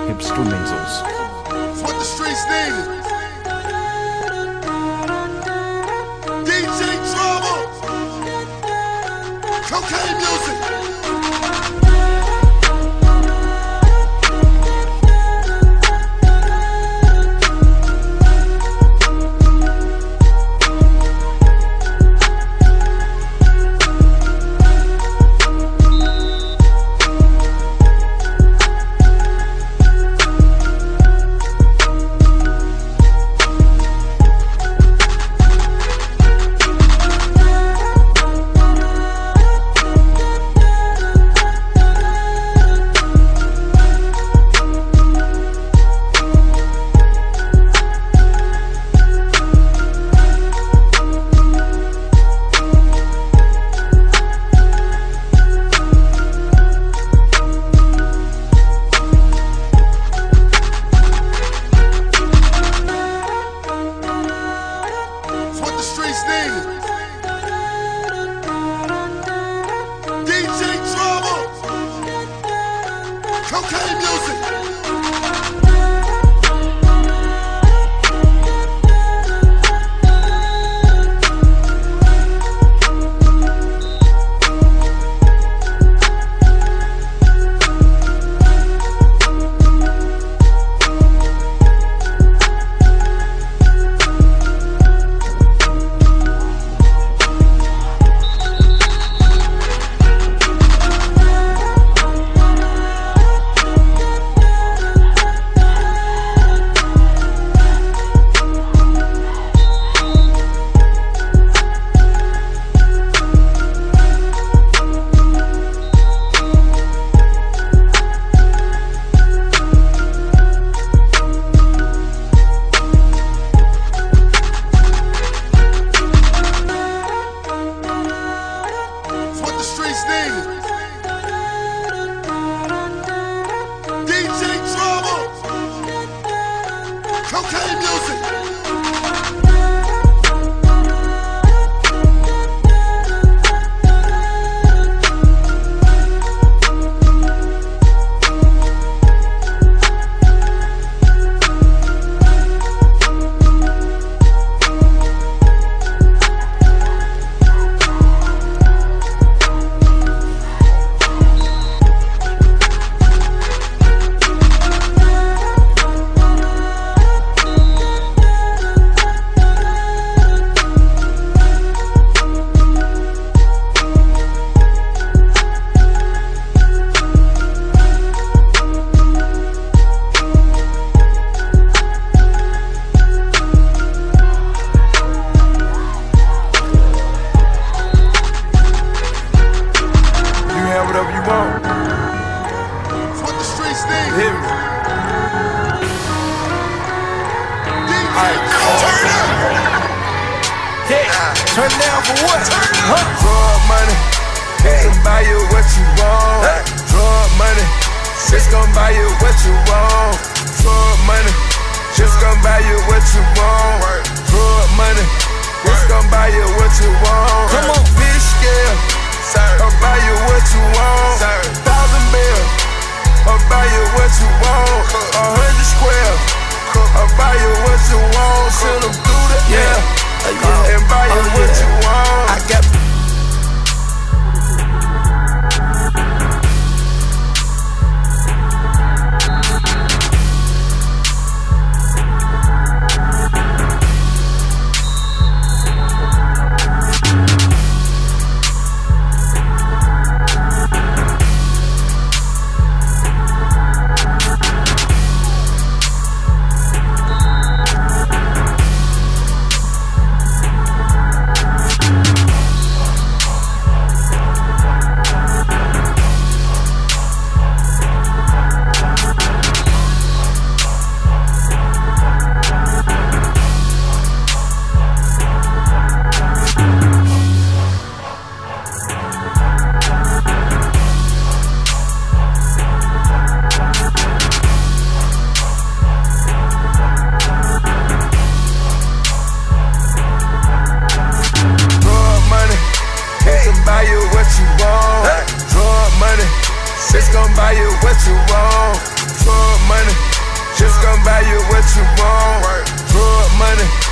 Instrumentals. It's what the streets needed. DJ Drama. Cocaine music. DJ Drama. Cocaine music. DJ Drama. Cocaine music. Whatever you want. It's what the streets need. Hit me. Turn up. Yeah. Turn down for what? Drug money. It's gonna buy you what you want. Drug money. It's gonna buy you what you want. Drug money. It's gonna buy you what you want. Drug money. It's gonna buy you what you want. Come on, fish scale. I'll buy you what you want. 1,000 bills. I'll buy you what you want. 100 square. I'll buy you what you want. Send them through the air. And buy you what you want. I got what you want. Drug money.